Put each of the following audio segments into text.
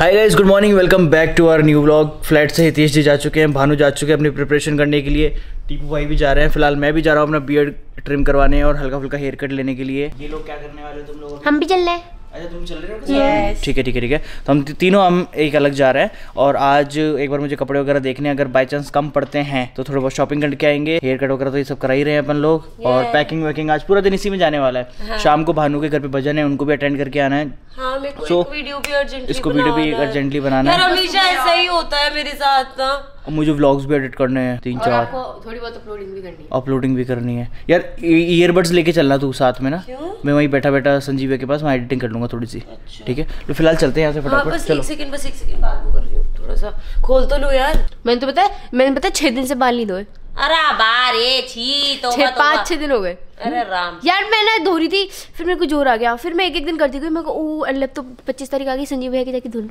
Hi guys, good morning, welcome back to our new vlog. Flat से हितेश जी जा चुके हैं, भानु जा चुके हैं अपनी प्रिपरेशन करने के लिए, टीपू भाई भी जा रहे हैं। फिलहाल मैं भी जा रहा हूँ अपना बियर्ड ट्रिम करवाने और हल्का फुल्का हेयर कट लेने के लिए। ये लोग क्या करने वाले हो तुम लोग? हम भी चल रहे हैं। अच्छा, तुम चल रहे हो? ठीक है। तो हम तीनों एक अलग जा रहे हैं और आज एक बार मुझे कपड़े वगैरह देखने, अगर बाई चांस कम पड़ते हैं तो थोड़ा बहुत शॉपिंग करके आएंगे। हेयर कट वगैरह तो ये सब करा ही रहे हैं अपन लोग और पैकिंग वैकिंग आज पूरा दिन इसी में जाने वाला है। हाँ। शाम को भानु के घर पे भजन है, उनको भी अटेंड करके आना है। हाँ, मेरे को एक वीडियो भी अर्जेंटली बनाना है। हमेशा ऐसा ही होता है मेरे साथ ना। मुझे व्लॉग्स भी एडिट करने हैं 3-4, थोड़ी बहुत अपलोडिंग भी करनी है यार। ईयरबड्स लेके चलना तू साथ में ना। क्यों? मैं वहीं बैठा बैठा संजीव के पास वहाँ एडिटिंग कर लूंगा थोड़ी सी। अच्छा। ठीक है, तो फिलहाल चलते हैं यहाँ से फटाफट। बस एक सेकंड बात कर रही हूँ, थोड़ा सा खोल तो लो यार। मैंने पता 6 दिन से बाल नहीं धोए। अरे बारे छी तो 5-6 दिन हो गए। अरे राम यार, मैं ना धो रही थी, फिर मेरे को जोर आ गया, फिर मैं एक दिन करती गई। मैं को तो 25 तारीख आ गई, संजीव भैया के जाके धो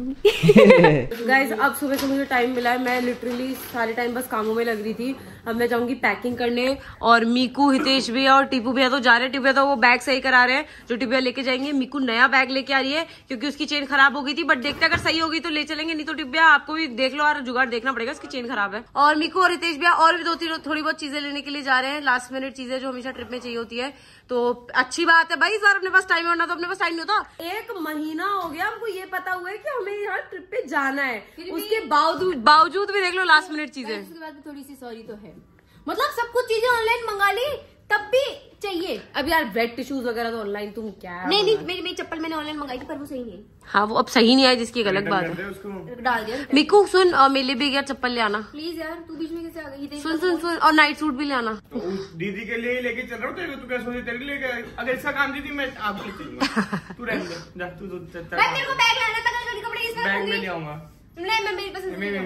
लूंगी। गाइस, अब सुबह से मुझे टाइम मिला है, मैं लिटरली सारे टाइम बस कामों में लग रही थी। अब मैं जाऊंगी पैकिंग करने और मीकू, हितेश भैया और टीपू भैया तो जा रहे हैं। टीपू भैया तो वो बैग सही करा रहे हैं जो टीपू भैया लेके जाएंगे। मीकू नया बैग लेके आ रही है क्योंकि उसकी चेन खराब हो गई थी, बट देखते अगर सही होगी तो ले चलेंगे, नहीं तो टीपू भैया आपको भी देख लो और जुगाड़ देखना पड़ेगा, उसकी चेन खराब है। और मीकू और हितेश भैया और भी 2-3 थोड़ी बहुत चीजें लेने के लिए जा रहे हैं, लास्ट मिनट चीजें जो हमेशा ट्रिप में चाहिए होती है। तो अच्छी बात है भाई, इस बार अपने पास टाइम है, वरना तो अपने पास टाइम नहीं होता। 1 महीना हो गया हमको ये पता हुआ है कि हमें यहाँ ट्रिप पे जाना है, उसके बावजूद भी देख लो लास्ट मिनट चीजें। उसके बाद भी थोड़ी सी सॉरी तो है, मतलब सब कुछ चीजें ऑनलाइन मंगा ली तब भी चाहिए। अब यार वेट टिश्यूज वगैरह तो ऑनलाइन तुम क्या है? नहीं, मेरी चप्पल मैंने ऑनलाइन मंगाई थी पर वो सही नहीं है। हाँ, वो अब सही नहीं आया जिसकी अलग बात है, डाल दिया। मीकू सुन, और मेरे लिए भी यार चप्पल ले आना प्लीज यार, तू बीच में कैसे आ गई? सुन और नाइट सूट भी ले आना। तो दीदी के लिए लेके चल रहा हूँ, तू क्या सोची तेरे लिए? अगर इसका काम दीदी मैं आपके लिए चलूंगा। तू रहने दे, जा तू मेरे को बैग लाना था, कपड़े इसमें बैग में ले आऊंगा। मैं मेरी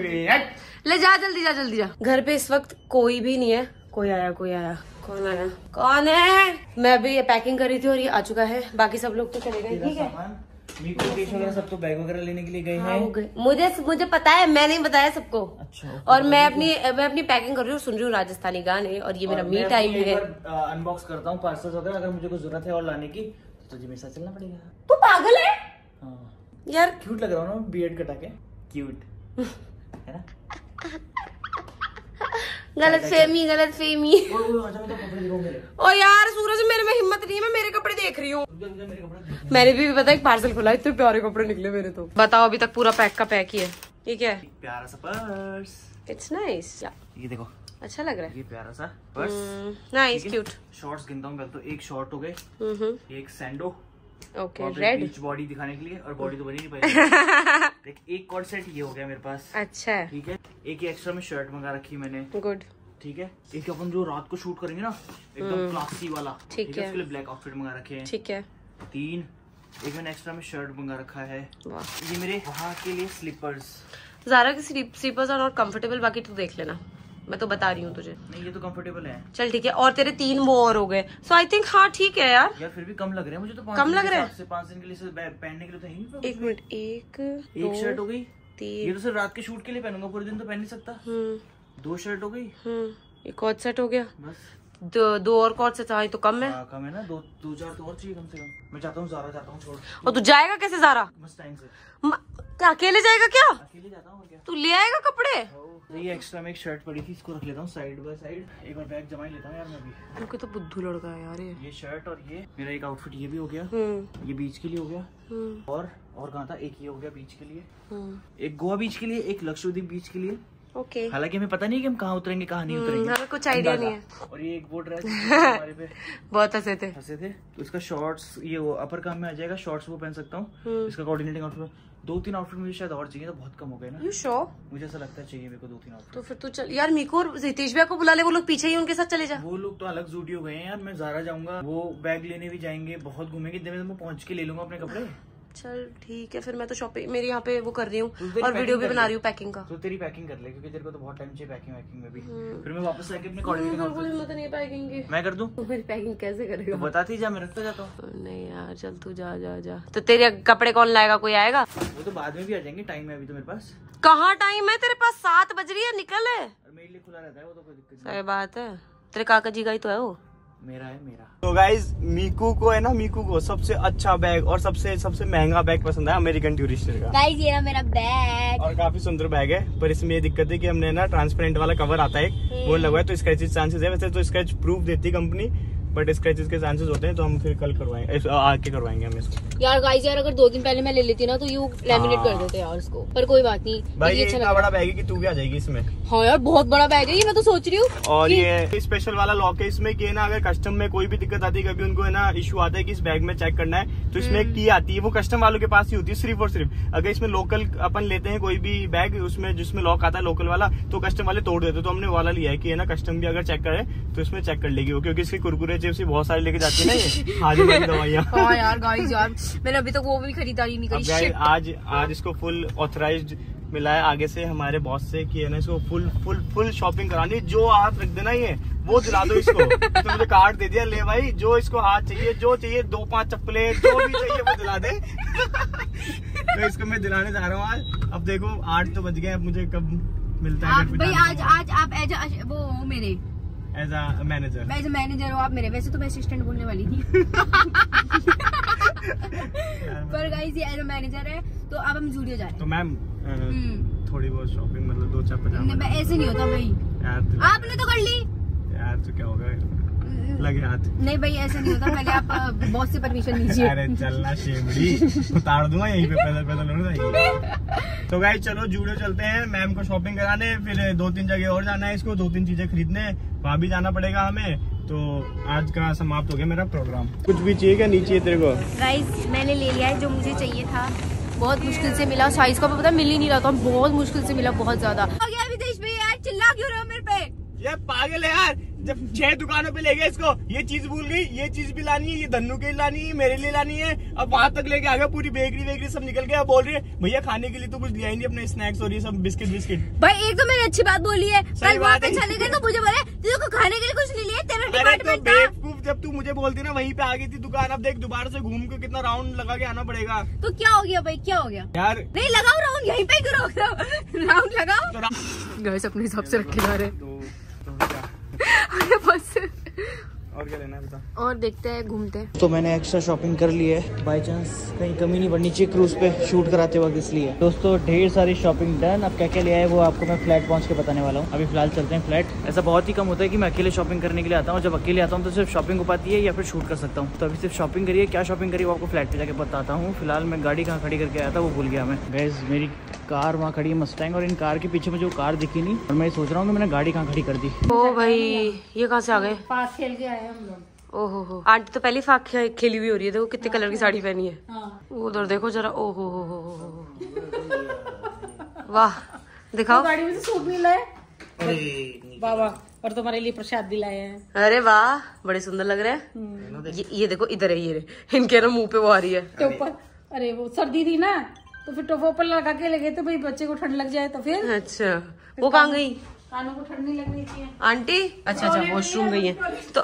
पसंद ले जा, जल्दी जा। घर पे इस वक्त कोई भी नहीं है। कोई आया? कौन है? मैं अभी ये पैकिंग कर रही थी और ये आ चुका है, बाकी सब लोग तो चले गए। ठीक है, सब तो बैग वगैरह लेने के लिए गए हैं। मुझे पता है, मैं नहीं बताया सबको। अच्छा। और मैं अपनी पैकिंग कर रही हूँ, सुन रही हूँ राजस्थानी गाने, और ये मेरा मी टाइम है। अनबॉक्स करता हूँ पार्सल्स वगैरह, अगर मुझे कुछ जरूरत है और लाने की तो तुझे मेरे साथ चलना पड़ेगा। तू पागल है? हाँ यार, क्यूट लग रहा हूँ ना बियर्ड कटा के, क्यूट है ना? गलत फेमी। ओ यार सूरज, मेरे में हिम्मत नहीं है, मैं मेरे कपड़े देख रही हूँ। मैंने भी पता है, एक पार्सल खुला, इतने प्यारे कपड़े निकले मेरे। तो बताओ, अभी तक पूरा पैक का पैक ही है। ठीक है, प्यारा सा पर्स, इट्स नाइस। ये देखो, अच्छा लग रहा है ये प्यारा सा पर्स, नाइस क्यूट। शॉर्ट्स गिनता हूँ, तो एक शॉर्ट हो गए, एक सैंडो, ओके, रेड बीच बॉडी दिखाने के लिए, और बॉडी तो बनी नहीं पाई। एक कॉर्ड सेट ये हो गया मेरे पास। अच्छा, ठीक है। एक एक्स्ट्रा में शर्ट मंगा रखी मैंने। गुड। ठीक है, एक अपन जो रात को शूट करेंगे ना, एकदम क्लासी वाला, ठीक है, उसके लिए ब्लैक आउटफिट मंगा रखे हैं। ठीक है। 3, एक मैंने एक्स्ट्रा में शर्ट मंगा रखा है। ये मेरे वहाँ के लिए स्लीपर्स। ज़ारा के स्लीपर्स आर नॉट कंफर्टेबल, बाकी तू देख लेना, मैं तो बता रही हूँ तुझे। नहीं, ये तो कंफर्टेबल है। चल ठीक है, और तेरे 3 वो और हो गए, सो आई थिंक हाँ ठीक है यार। फिर भी कम लग रहे हैं मुझे तो। कम लग रहे हैं 5 दिन के लिए पहनने के लिए तो है। एक मिनट, एक शर्ट हो गई, 3, ये तो सिर्फ रात के शूट के लिए पहनूंगा, पूरे दिन तो पहन नहीं सकता। 2 शर्ट हो गई, एक कॉर्ड सेट हो गया, बस 2 और कॉर्ड सेट। हाँ, तो कम है। कम है ना, 2-4 तो और चाहिए कम से कम। मैं चाहता हूँ ज़ारा जाता हूँ छोड़। और तू जाएगा कैसे ज़ारा? बस टाइम से। क्या अकेले जाएगा क्या? अकेले जाता हूँ क्या? तू ले आएगा कपड़े? ये एक्स्ट्रा में एक शर्ट पड़ी थी, इसको रख लेता हूँ साइड बाय साइड। एक और बैग जमा ही लेता हूँ यार मैं भी। उनके तो बुद्धू लड़का है यार ये शर्ट और ये मेरा एक आउटफिट ये भी हो गया। ये बीच के लिए हो गया। और कहाँ था? एक ये हो गया बीच के लिए, एक गोवा बीच के लिए, एक लक्षद्वीप बीच के लिए। ओके। हालांकि हमें पता नहीं कि हम कहाँ उतरेंगे कहाँ नहीं उतरेंगे, हमें कुछ आइडिया नहीं है। और ये एक वो ड्रेस हमारे पे बहुत हंसे थे। तो इसका शॉर्ट्स ये वो अपर काम में आ जाएगा, शॉर्ट्स वो पहन सकता हूँ। इसका कोऑर्डिनेटिंग आउटफिट 2-3 आउटफिट मुझे शायद और चाहिए, तो बहुत कम हो गए ना। You sure? मुझे ऐसा लगता है चाहिए मेरे को 2-3 आउटफिट। तो फिर तू चल यार, मीको और हितेश भैया को बुला ले, वो लोग पीछे ही, उनके साथ चले जा। वो लोग तो अलग जूडियो गए हैं यार, मैं ज़ारा जाऊंगा, वो बैग लेने भी जाएंगे, बहुत घूमेंगे, इतने में पहुंच के ले लूंगा अपने कपड़े। चल ठीक है, फिर मैं तो शॉपिंग मेरी यहाँ पे वो कर रही हूँ और वीडियो भी बना रही हूँ पैकिंग का। तो तेरी पैकिंग कर ले, क्योंकि तेरे को तो बहुत टाइम चाहिए पैकिंग में भी। फिर मैं वापस आके अपने कोऑर्डिनेटिंग हिम्मत नहीं पैकिंग की। मैं कर दूं? मेरी पैकिंग कैसे करेगा? तो बताती जा, मैं रखता जाता हूँ। नहीं यार, चल तू जा। तो तेरे कपड़े कौन लाएगा? कोई आएगा? वो तो बाद में भी आ जाएंगे, टाइम है अभी तो मेरे पास। कहाँ टाइम है तेरे पास? 7 बज रही है, निकल है। मेरे लिए खुला रहता है वो, तो कोई दिक्कत नहीं। सही बात है, तेरे काका जी का ही तो है वो। मेरा है मेरा। तो गाइज मीकू को सबसे अच्छा बैग और सबसे महंगा बैग पसंद है अमेरिकन टूरिस्टर का। गाइज ये मेरा बैग और काफी सुंदर बैग है, पर इसमें ये दिक्कत है कि हमने ना ट्रांसपेरेंट वाला कवर आता है वो लगवाया, तो स्क्रैचेस चांसेस है। वैसे तो स्क्रैच प्रूफ देती कंपनी, बट स्क्रैचेस के चांसेस होते हैं, तो हम फिर कल करवाएंगे, आके करवाएंगे हम इसको। यार गाइस यार अगर 2 दिन पहले मैं ले लेती ना तो यू लैमिनेट कर देते यार उसको, पर कोई बात नहीं भाई। ये इतना बड़ा बैग है कि तू भी आ जाएगी इसमें। हाँ यार बहुत बड़ा बैग है ये, मैं तो सोच रही हूँ। और ये स्पेशल वाला लॉक है इसमें कि ना अगर कस्टम में कोई भी दिक्कत आती है, कभी उनको है ना इशू आता है कि इस बैग में चेक करना है, तो इसमें एक की आती है, वो कस्टम वालों के पास ही होती है सिर्फ और सिर्फ। अगर इसमें लोकल अपन लेते हैं कोई भी बैग, उसमें जिसमें लॉक आता है लोकल वाला, तो कस्टम वाले तोड़ देते, तो हमने वाला लिया है कि है ना कस्टम भी अगर चेक करे तो इसमें चेक कर लेगी वो, क्योंकि इसके कुरकुरे चिप्स बहुत सारे लेके जाते हैं ना ये हाजी वाली दवाइयाँ। हाँ यार गाइस यार मैंने अभी तक वो भी खरीदारी नहीं करी। आज इसको फुल ऑथराइज्ड मिला है आगे से हमारे बॉस से कि है ना इसको फुल शॉपिंग करानी, जो हाथ रख देना ये वो दिला दो इसको। तो मुझे कार्ड दे दिया, ले भाई जो इसको हाथ चाहिए, जो चाहिए 2-5 चप्पलें जो भी चाहिए वो दिला दे। तो इसको मैं दिलाने जा रहा हूँ आज। अब देखो 8 तो बज गए, अब मुझे कब मिलता है भाई? आज आप वो मेरे एज अ मैनेजर हो आप मेरे। वैसे तो मैं असिस्टेंट बोलने वाली थी। पर गाइस ये एज अ मैनेजर है, तो अब हम जूडियो जा रहे हैं। तो मैम थोड़ी बहुत शॉपिंग मतलब 2-4 पजामा। ऐसे नहीं होता भाई यार, आपने तो कर ली यार, तो क्या होगा लगे हाथ। नहीं भाई ऐसे नहीं होता, पहले आप बॉस से परमिशन लीजिए। अरे चलना शेमड़ी उतार दूंगा यहीं पे, पैदल। तो गाइस चलो जूडियो चलते हैं मैम को शॉपिंग कराने, फिर 2-3 जगह और जाना है इसको, 2-3 चीजें खरीदने, वहाँ भी जाना पड़ेगा हमें। तो आज का समाप्त हो गया मेरा प्रोग्राम। कुछ भी चाहिए क्या? नीचे तेरे को गाइस मैंने ले लिया है जो मुझे चाहिए था, बहुत मुश्किल से मिला, साइज का पता मिल ही नहीं रहा था, बहुत मुश्किल से मिला, बहुत ज्यादा। विदेश में यार चिल्ला क्यों रहे हो मेरे पे? ये पागल है यार, जब 6 दुकानों पे ले गए इसको, ये चीज भूल गई, ये चीज भी लानी है, ये धन्नू के लिए लानी है, मेरे लिए लानी है, अब वहां तक लेके आ गया, पूरी बेकरी सब निकल गया। बोल रही है भैया खाने के लिए तो कुछ दिया ही नहीं, अपने स्नैक्स और ये सब बिस्किट। भाई एक तो मैंने अच्छी बात बोली है, कल वहाँ पे चले गए तो मुझे बोले तुझे खाने के लिए कुछ नहीं लिया, तेरा डिपार्टमेंट था। बेवकूफ, जब तू मुझे बोलती ना वहीं पे आ गई थी दुकान, अब देख दोबारा से घूम के कितना राउंड लगा के आना पड़ेगा। तो क्या हो गया भाई, क्या हो गया यार? नहीं लगाओ राउंड, यहीं पे राउंड लगाओ। गाइस अपने हिसाब से रखे जा रहे बस। और क्या लेना है बता? और देखते हैं घूमते हैं। तो मैंने एक्स्ट्रा शॉपिंग कर ली है, बाई चांस कहीं कमी नहीं पड़नी चाहिए क्रूज पे शूट कराते वक्त, इसलिए दोस्तों ढेर सारी शॉपिंग डन। अब क्या क्या ले आए वो आपको मैं फ्लैट पहुंच के बताने वाला हूँ। अभी फिलहाल चलते हैं फ्लैट। ऐसा बहुत ही कम होता है कि मैं अकेले शॉपिंग करने के लिए आता हूँ, जब अकेले आता हूँ तो सिर्फ शॉपिंग हो पाती है या फिर शूट कर सकता हूँ। तो अभी सिर्फ शॉपिंग करिए, क्या शॉपिंग करिए वो आपको फ्लैट पे जाके बताता हूँ। फिलहाल मैं गाड़ी कहाँ खड़ी करके आया था वो भूल गया मैं। गाइस मेरी कार वहाँ खड़ी है मस्टैंग, और इन कार के पीछे मुझे वो कार दिखी नहीं, और मैं सोच रहा हूँ कि मैंने गाड़ी कहाँ खड़ी कर दी। ओ भाई ये कहाँ से आ गए? पास खेल के आए हम लोग। ओहो हो, आंटी तो पहली फाक खेली हुई हो रही है, देखो कितने कलर की साड़ी पहनी है। उधर देखो जरा, ओहो हो वाह, दिखाओ। गाड़ी में से सूट मिला है बाबा, और तुम्हारे लिए प्रसाद दिलाए हैं। अरे वाह बड़े सुंदर लग रहे हैं। ये देखो इधर है, ये इनके ना मुंह पे वो आ रही है टोपर। अरे वो सर्दी थी ना तो फिर टोपर लगा के लगे थे भाई, बच्चे को ठंड लग जाए तो फिर। अच्छा वो कहाँ गई? कानों को ठंड नहीं लगनी चाहिए आंटी। अच्छा वॉशरूम गई है तो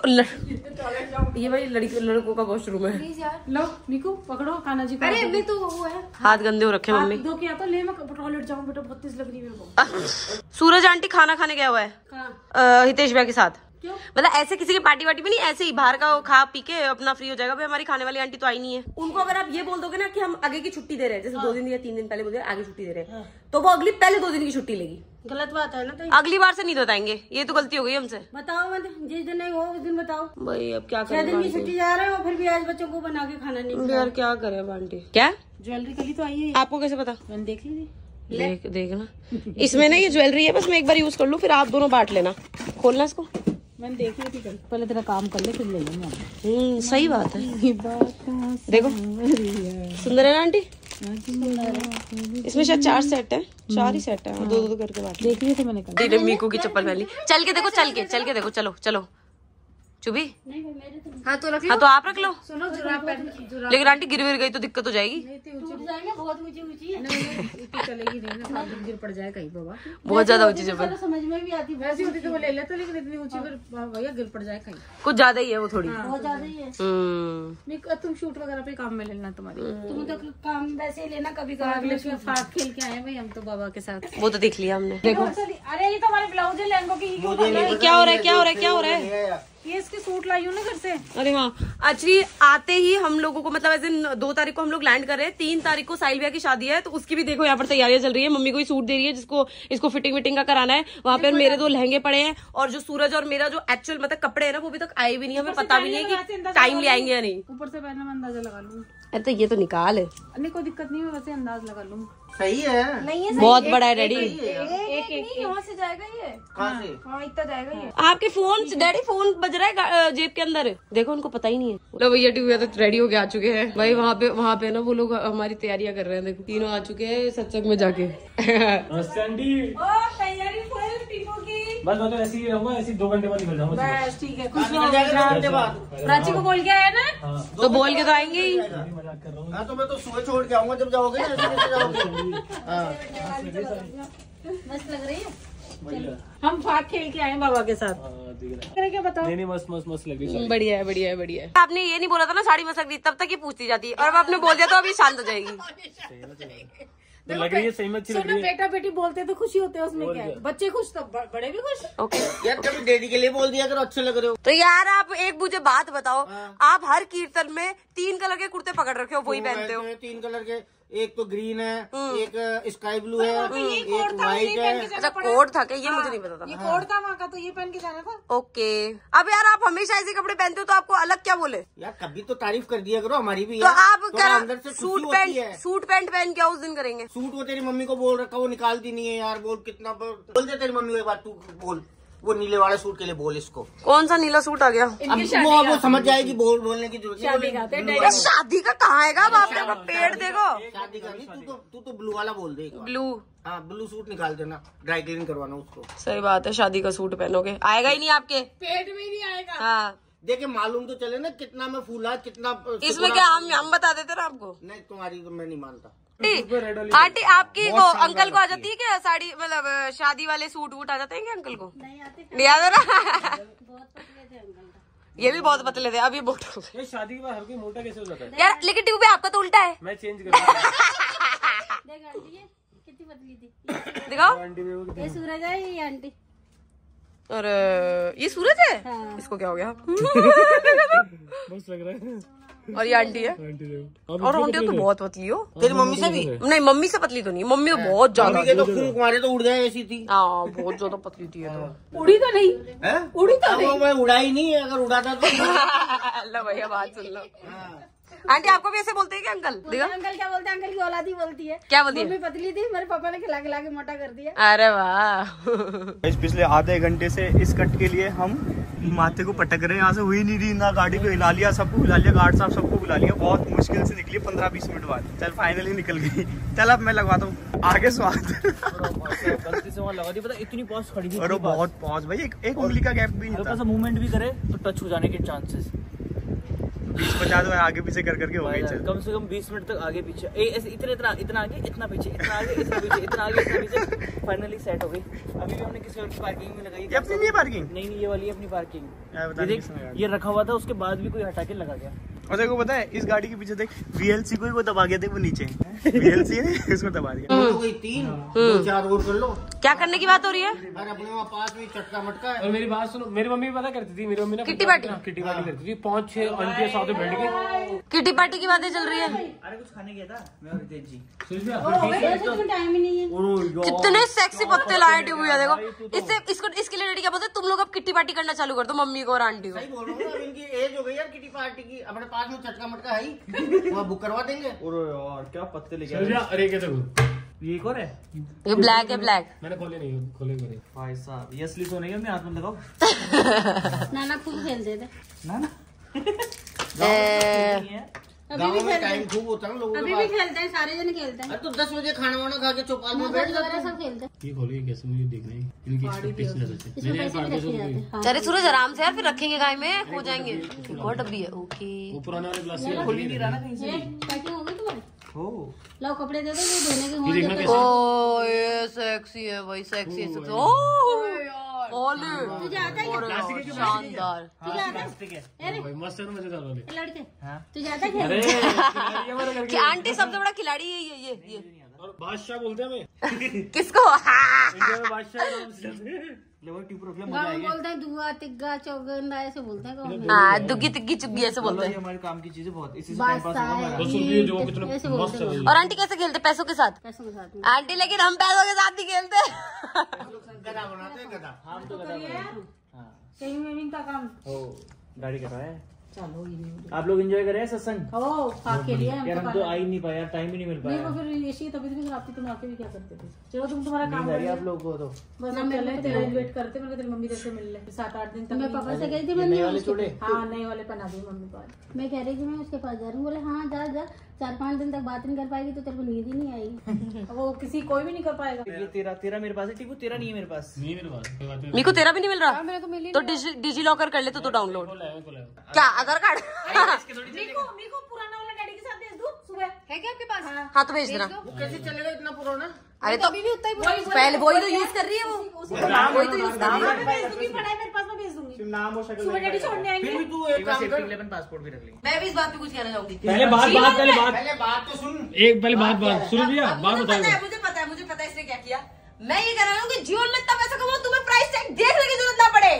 ये भाई लड़कों का वॉशरूम है। लो निकू पकड़ो खाना जी। अरे अभी तो वो है, हाथ गंदे हो रखे मम्मी। दो किया तो ले, मैं टॉयलेट जाऊँ बेटा, बहुत तेज लग रही है मेरे को। सूरज आंटी खाना खाने गया हुआ है हितेश भैया के साथ। मतलब ऐसे किसी की पार्टी वार्टी में नहीं, ऐसे ही बाहर का खा पी के अपना फ्री हो जाएगा। भाई हमारी खाने वाली आंटी तो आई नहीं है। उनको अगर आप ये बोल दोगे ना कि हम आगे की छुट्टी दे रहे हैं, जैसे 2 दिन या 3 दिन पहले बोल रहे आगे छुट्टी दे रहे हैं, तो वो अगली पहले 2 दिन की छुट्टी लेगी। गलत बात है ना, अगली बार से नहीं बताएंगे, ये तो गलती हो गई हमसे। बताओ मत, जिस दिन नहीं हो उस दिन बताओ भाई अब क्या करें, 6 दिन की छुट्टी जा रहे हो, फिर भी आज बच्चों को बना के खाना नहीं। यार क्या करे अब आंटी। क्या ज्वेलरी कली तो आई है, आपको कैसे पता? मैंने देख ली। देखना इसमें ना ये ज्वेलरी है, बस मैं एक बार यूज कर लूँ, फिर आप दोनों बांट लेना। खोलना इसको, मैंने देख ली थी कल। पहले तेरा काम कर ले फिर ले लेंगे। सही बात है। देखो सुंदर है ना आंटी? इसमें शायद 4 सेट है, 4 ही सेट है, 2-2 करके बांट। देख ली थी मैंने कल। मीकू की चप्पल पहली। चल के देखो, चल के देखो, चलो चुभी। हाँ तो आप रख लो। सुनो जुराब पहन, लेकिन आंटी गिर गई तो दिक्कत हो जाएगी। टूट जाएंगे, बहुत ऊंची है। चलेगी नहीं ना, गिर पड़ जाए कहीं बाबा। बहुत ज्यादा ऊंची चप्पल समझ में भी आती, वैसी होती तो वो ले लेते, लेकिन इतनी ऊंची भैया गिर पड़ जाए कहीं। कुछ ज्यादा ही है वो, थोड़ी बहुत ज्यादा ही है। तुम शूट वगैरह पे काम में लेना, तुम्हारी तुम तो काम वैसे ही लेना, कभी कभार फाक खेल के आए भाई हम तो बाबा के साथ। वो तो देख लिया हमने। देखो अरे ये तो हमारे ब्लाउज है लहंगों की। क्या हो रहा है? ये इसके सूट लाई हूँ ना घर से। अरे हाँ, एक्चुअली आते ही हम लोगों को मतलब ऐसे 2 तारीख को हम लोग लैंड कर रहे हैं। 3 तारीख को साहिल भैया की शादी है, तो उसकी भी देखो यहाँ पर तैयारियां चल रही है। मम्मी को ही सूट दे रही है जिसको इसको फिटिंग विटिंग का कराना है। वहाँ पर मेरे 2 लहंगे पड़े हैं और जो सूरज और मेरा जो एक्चुअल मतलब कपड़े है ना वो अभी तक आए भी नहीं, हमें पता भी नहीं है कि टाइम ले आएंगे या नहीं। ऊपर से पहले मैं अंदाजा लगा लूँ। अरे तो ये तो निकाल है, नहीं कोई दिक्कत नहीं है, वैसे अंदाज लगा लूँ। सही है, नहीं है बहुत बड़ा है डैडी। एक यहाँ से जाएगा ये, कहाँ से? हाँ इतना जाएगा ये। आपके फोन डैडी फोन बज रहा है जेब के अंदर, देखो उनको पता ही नहीं है। लो भैया टीवी तो रेडी होके आ चुके हैं भाई। वहाँ पे ना वो लोग हमारी तैयारियां कर रहे हैं। देखो तीनों आ चुके हैं सत्संग में जाके। तैयारी फुल टीपो की। बस मैं तो ऐसे ही रहूंगा, ऐसे 2 घंटे बाद निकल जाऊंगा। बस ठीक है, खुश रहो। प्राची को बोल के आया ना, तो बोल के तो आएंगे ही। मजाक कर रहा हूँ। हाँ तो मैं तो सुबह छोड़ के आऊंगा जब जाओगे ना, ऐसे कैसे जाओगे? मस्त लग रही है। हम फाग खेल के आए बाबा के साथ। क्या बताओ? नहीं मस्त लग रही है। बढ़िया है, बढ़िया है, बढ़िया है। आपने ये नहीं बोला था ना साड़ी मस्त लग रही, तब तक ये पूछती जाती है, और अब आपने बोल दिया तो अभी शांत हो जाएगी। तो लग रही है सही में अच्छी लग रही है। बेटा बेटी बोलते तो खुशी होते हैं, उसमें क्या है? बच्चे खुश तो बड़े भी खुश। ओके यार कभी डैडी के लिए बोल दिया करो, अच्छे लग रहे हो। तो यार आप एक मुझे बात बताओ, आप हर कीर्तन में 3 कलर के कुर्ते पकड़ रखे हो, वही पहनते हो। 3 कलर के, एक तो ग्रीन है, एक स्काई ब्लू है, एक व्हाइट है। अच्छा कोड था क्या? ये मुझे नहीं पता था। ये कोड था वहाँ का, तो ये पहन के जाना था। ओके, अब यार आप हमेशा ऐसे कपड़े पहनते हो तो आपको अलग क्या बोले? यार कभी तो तारीफ कर दिया करो हमारी भी। तो आप तो क्या अंदर से सूट पैंट पहन के उस दिन करेंगे? सूट वो तेरी मम्मी को बोल रखा, वो निकालती नहीं है यार। बोल कितना बोल दे तेरी मम्मी को एक बार, तू बोल वो नीले वाले सूट के लिए बोल इसको। कौन सा नीला सूट आ गया? अब वो समझ जाएगी, बोलने की जरूरत नहीं। शादी का कहाँ आएगा? बाप रे पेड़ देखो। शादी का नहीं, तू तो ब्लू वाला बोल दे। ब्लू, हाँ ब्लू सूट निकाल देना, ड्राई क्लीन करवाना उसको। सही बात है, शादी का सूट पहनोगे आएगा ही नहीं आपके पेट में नहीं आएगा। हाँ देखे मालूम तो चले ना कितना मैं फूला, कितना इसमें क्या हम बता देते ना आपको। नहीं तुम्हारी तो मैं नहीं मानता। आंटी आपकी वो अंकल को आ जाती है क्या साड़ी, मतलब शादी वाले सूट वूट आ जाते हैं क्या अंकल को? नहीं आता ना। ये भी बहुत पतले थे, अब ये मोटा हो गए। शादी के बाद हर कोई मोटा कैसे हो जाता है यार? लेकिन ट्यूब आपका तो उल्टा है। मैं चेंज कर कितनी पतली थी। दिखाओ, ये सूरज है, ये आंटी। और ये सूरज है। हाँ। इसको क्या हो गया? मस्त लग रहा है। और ये आंटी है, और आंटी तो बहुत पतली हो। तेरी मम्मी से भी? नहीं मम्मी से पतली तो नहीं, मम्मी तो बहुत ज्यादा। मम्मी के तो खून कुंवारे तो उड़ जाए ऐसी थी। हाँ बहुत ज्यादा पतली थी। तो उड़ी तो नहीं है? उड़ी तो नहीं। मैं उड़ाई नहीं है, अगर उड़ाता तो। लो भैया बात सुन लो। आंटी आपको भी ऐसे बोलते हैं क्या अंकल? देखो अंकल क्या बोलते हैं, अंकल की औलाद ही बोलती है। क्या बोलती है? मम्मी पतली थी, मेरे पापा ने खिला खिला के मोटा कर दिया। अरे वाह। पिछले आधे घंटे से इस कट के लिए हम माथे को पटक रहे हैं। यहाँ से हुई नहीं रही, ना गाड़ी को हिला लिया, सबको बुला लिया, गार्ड साहब सबको बुला लिया। बहुत मुश्किल से निकली 15-20 मिनट बाद। चल फाइनली निकल गई। चल अब मैं लगवाता हूँ आगे स्वाद। गलती से वहाँ लगा दी, पता इतनी पॉज खड़ी थी। और बहुत पॉज भाई, एक उंगली का गैप भी नहीं हल्का था। सा मूवमेंट भी करे तो टच हो जाने के चांसेस 20-50 में आगे पीछे कर करके हो गई। चल कम से कम 20 मिनट तक आगे पीछे, ऐसे इतना आगे, इतना पीछे, इतना आगे, इतना पीछे, इतना आगे, इतना पीछे, फाइनली सेट हो गई। अभी भी हमने किसी और की पार्किंग में लगाई। ये अपनी नहीं है पार्किंग? नहीं ये वाली है अपनी पार्किंग। बता देख ये रखा हुआ था, उसके बाद भी कोई हटा के लगा गया। और देखो पता है इस गाड़ी के पीछे देख VLC को ही वो दबा गया, देख वो नीचे VLC है, इसको दबा दिया। 3-4 और कर लो। क्या करने की बात हो रही है? अरे अपने वहाँ पास में चटका मटका है। और मेरी बात सुनो, मेरी मम्मी भी पता करती थी, मेरी मम्मी ना किट्टी पार्टी करती थी। 5-6 आंटियां साथ में बैठ के किट्टी पार्टी की बातें चल रही है। अरे कुछ खाने गया था मैं और रितेश जी। टाइम ही नहीं है। कितने सेक्सी पत्ते लाए ट्यूब भैया, देखो इसके लिए डैडी क्या बोलते हैं, तुम लोग अब किट्टी पार्टी करना चालू कर दो मम्मी को और आंटी को। सही बोल रहा हूँ, इनकी एज हो गई यार किटी पार्टी की। अपने पास में चटका मटका है ही, वो बुक करवा देंगे। और यार क्या पत्ते लेके अरे क्या ये कौन है? ये ब्लैक है, ब्लैक। मैंने खोले भाई साहब ये असली सोने के, मैं हाथ में लगाओ। नाना खूब खेलते थे ना गाँव में टाइम खूब होता है लोगों अभी भी खेलते हैं, सारे जन खेलते हैं। तो 10 बजे खाना वाना खा के चौपाल में बैठ जाते हैं। सब खेलते हैं। ये खोले कैसे, मुझे देखना है इनकी एक्सपेक्टेशन। अरे सूरज आराम से यार, फिर रखेंगे गाय में, हो जाएंगे। और डब्बी है, ओके। वो पुराने वाले ग्लास से खोल ही नहीं रहा ना कहीं से। पैकिंग हो गई तुम्हारी? हो लाओ कपड़े दे दो, ये धोने के हुए देते हैं। ओ ये सेक्सी है भाई, सेक्सी है। ओले तुझे आता है क्या? शानदार। तुझे आता है? भाई मस्त है ना, मजेदार वाले लड़के तुझे आता है? अरे कि आंटी सबसे बड़ा खिलाड़ी है ये। और बादशाह बोलते हैं हमें। किसको? बोलते हैं दुआ तिग्गा चौगंदा ऐसे बोलते हैं। हाँ, दुग्गी तिग्गी चुग्गी ऐसे बोलते हैं। हमारे काम की चीजें बहुत इसी से बस टाइम पास होगा हमारा। ऐसे बोलते हैं। और आंटी कैसे खेलते? पैसों के साथ। पैसों के साथ में। आंटी लेकिन हम पैसों के साथ नहीं खेलते। हम तो शेविंग का काम गाड़ी कर रहा है। आप लोग एंजॉय करें सत्संग? के लिए यार हम तो आ ही नहीं पाए यार, टाइम ही नहीं मिल पाया। फिर ये तबीयत भी खराब थी, तुम आके भी क्या करते थे? चलो तुम तुम्हारा काम करिए आप लोग को तो बस हम चले तेरा वेट करते, मेरे को तेरी मम्मी से मिल ले 7-8 दिन तक। मैं पापा से गई थी, मैंने नए वाले छोड़े। हाँ नए वाले पहना दिए मम्मी को। मैं कह रही थी मैं उसके पास जा रही हूँ, बोले हाँ जा जा, 4-5 दिन तक बात नहीं कर पाएगी तो तेरे को नींद ही नहीं आएगी। वो किसी कोई भी नहीं कर पाएगा। ये तेरा मेरे पास है टीपू, तेरा नहीं है मेरे पास। नहीं मेरे पास कोई बात नहीं। मेरे को तेरा भी नहीं मिल रहा। मेरे को मिली तो डिजी लॉकर कर ले तो डाउनलोड। क्या आधार कार्ड? मीको पुराना वाला डैडी के साथ भेज दूं सुबह, है क्या आपके पास? हाँ तो भेज देना। कैसे चलेगा इतना पुराना? अरे तो अभी भी उतना ही पुराना। पहले वही तो यूज कर रही है वो। वही तो यूज कर रही है। भेज दूंगी, पढ़ा है मेरे पास, मैं भेज दूंगी। नाम और शक्ल सुबह डैडी छोड़ने आएंगे। फिर भी तू एक काम कर, 11 पासपोर्ट भी रख लेंगे। मैं भी इस बात पे कुछ कहना चाहूंगी। पहले बात तो सुन। एक पहले बात सुन भैया, बात मुझे पता है इसने क्या किया। मैं ये कह रहा हूँ कि जीवन में इतना पैसा कमाओ, तुम्हें प्राइस टैग देखने की जरूरत ना पड़े।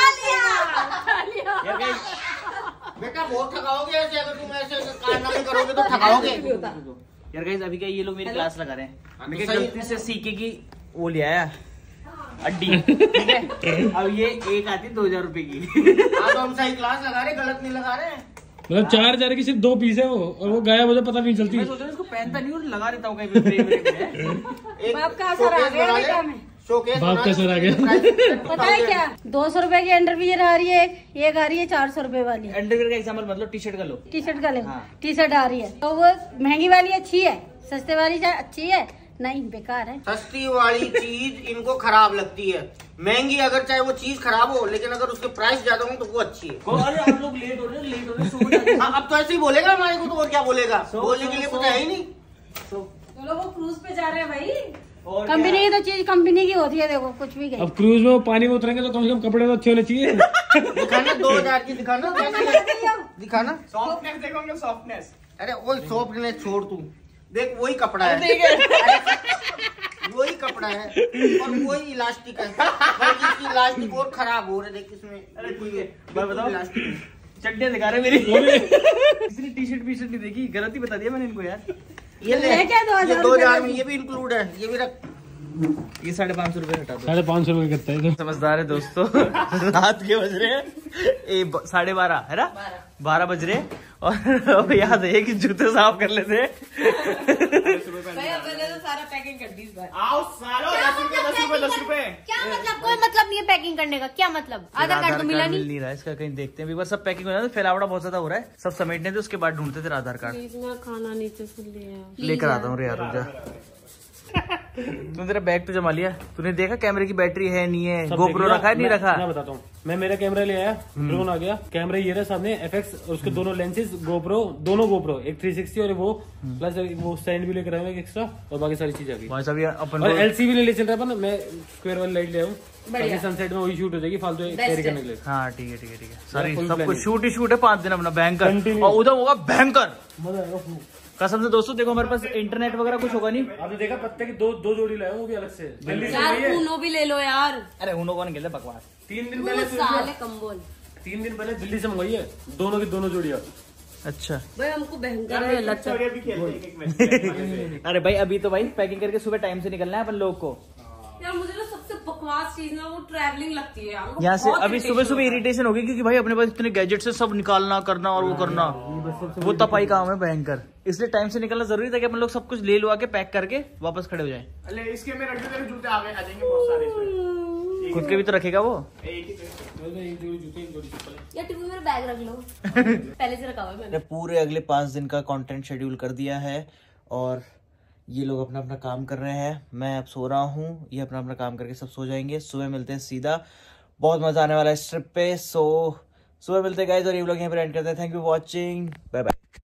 डाल दिया। बेटा बहुत थकाओगे ऐसे, अगर तुम ऐसे कारनामे करोगे तो थकाओगे। यार गाइस अभी क्या ये लोग मेरी क्लास लगा रहे हैं। मैं गलती से सीखे की वो ले आया अड्डी, ठीक है। अब ये एक आती 2000 रुपए की। तो हम सही क्लास लगा रहे, गलत नहीं लगा रहे। मतलब 4000 की सिर्फ 2 पीस है वो, और वो गायब मुझे पता नहीं चलती। मैं सोच रहा हूँ इसको पहनता नहीं और लगा देता हूँ कहीं पे ब्रेक में। बाप का असर आ गया बेटा में। बाप का असर आ गया। पता है क्या, 200 रुपए की अंडरवियर आ रही है, एक आ रही है 400 रुपए वाली। अंडरवियर का एग्जाम्पल मतलब टी शर्ट का लो। टी शर्ट का ले, हाँ। टी शर्ट आ रही है तो वो महंगी वाली अच्छी है, सस्ते वाली अच्छी है नहीं, बेकार है। सस्ती वाली चीज इनको खराब लगती है, महंगी अगर चाहे वो चीज खराब हो, लेकिन अगर उसके प्राइस ज्यादा हो तो वो अच्छी है। अरे आप लोग लेट हो रहे अब तो ऐसे ही बोलेगा हमारे को, तो और क्या बोलेगा? बोलने के लिए कुछ है ही नहीं। चलो वो क्रूज पे जा रहे हैं भाई। कंपनी की तो चीज कंपनी की होती है, देखो कुछ भी गई। अब क्रूज में वो पानी में उतरेंगे तो कम से कम कपड़े तो अच्छे होने चाहिए। दिखाना 2000 की, दिखाना दिखाना सॉफ्टनेस देखोगे, सॉफ्टनेस। अरे वही सॉफ्टनेस छोड़ तू, देख वही कपड़ा है, वही कपड़ा है और वही इलास्टिक है। इसकी इलास्टिक और खराब हो रहा है, देख इसमें। अरे ठीक है, बताओ चड्डियां दिखा रहे मेरी। इसने टी शर्ट नहीं देखी, गलत ही बता दिया मैंने इनको यार। ये ले क्या 2000 में ये भी इंक्लूड है, ये भी रख। ये 550 रुपए हटा दो। 550 रुपए करता है। समझदार है दोस्तों। रात के बज रहे हैं 12:30 है ना, 12 बज रहे और याद है कि जूते साफ कर लेते। मैंने तो सारा पैकिंग कर दी इस बार। आओ सालो 10 रुपए। क्या मतलब? कोई मतलब नहीं है पैकिंग करने का, क्या मतलब? आधार कार्ड तो मिला मिल नहीं रहा है इसका, कहीं देखते हैं एक बार। सब पैकिंग हो जाता है, फैलावड़ा बहुत ज्यादा हो रहा है, सब समेटने थे, उसके बाद ढूंढते थे आधार कार्ड। खाना नीचे से लेकर आता हूँ यार, रुक जा। तूने तेरा बैग तो जमा लिया, तूने देखा कैमरे की बैटरी है नहीं है, गोप्रो रखा है नहीं रखा? मैं बताता हूँ, मैं मेरा कैमरा ले आया, ड्रोन आ गया, कैमरा ये रहा सामने FX, और उसके दोनों लेंसेज गोप्रो, दोनों गोप्रो, एक 360 और वो प्लस वो स्टैंड भी लेकर आया एक्स्ट्रा, और बाकी सारी चीज आ गई। अपन और LC भी ले चल रहा है, मैं स्क्वायर वाली लाइट ले आऊँ, सनसेट में वही शूट हो जाएगी, फालतू कैरी करने के लिए। हाँ ठीक है सारी सब कुछ शूट ही शूट है, 5 दिन अपना भयंकर, और उधर होगा भयंकर मजा आएगा कसम से। दोस्तों देखो हमारे पास इंटरनेट वगैरह कुछ होगा नहीं। आपने देखा पत्ते की दो जोड़ी लाए, वो भी अलग से दिल्ली से यार। ऊनो भी ले लो यार। अरे ऊनो कौन खेलता बकवास। 3 दिन पहले दिल्ली से मंगवाई है, दोनों की दोनों जोड़ियां। अच्छा भाई हमको भयंकर लगता है। अरे भाई अभी तो भाई पैकिंग करके सुबह टाइम से निकलना है अपन लोग को। यार मुझे ना सबसे बकवास चीज ना वो ट्रैवलिंग लगती है यार। यहाँ से अभी सुबह इरिटेशन होगी, क्योंकि भाई अपने पास इतने गैजेट से सब निकालना करना और वो करना, वो तपाई काम है भयंकर। इसलिए टाइम से निकलना जरूरी था कि अपन लोग सब कुछ ले लो आके पैक करके वापस खड़े हो जाए। अरे इसके में रख दे, तेरे जूते आ जाएंगे बहुत सारे इसमें। खुद के भी तो रखेगा वो। एक जोड़ी जूते, एक जोड़ी चप्पल। या टिप्पू मेरा बैग रख लो। पहले से रखा हुआ है मैंने। पूरे अगले 5 दिन का कंटेंट शेड्यूल कर दिया है और ये लोग अपना अपना काम कर रहे हैं। मैं अब सो रहा हूँ, ये अपना अपना काम करके सब सो जाएंगे। सुबह मिलते हैं सीधा, बहुत मजा आने वाला है इस ट्रिप पे। सो सुबह मिलते हैं गाइस, और ये लोग यहाँ पे एंड करते हैं। Thank you watching, bye bye.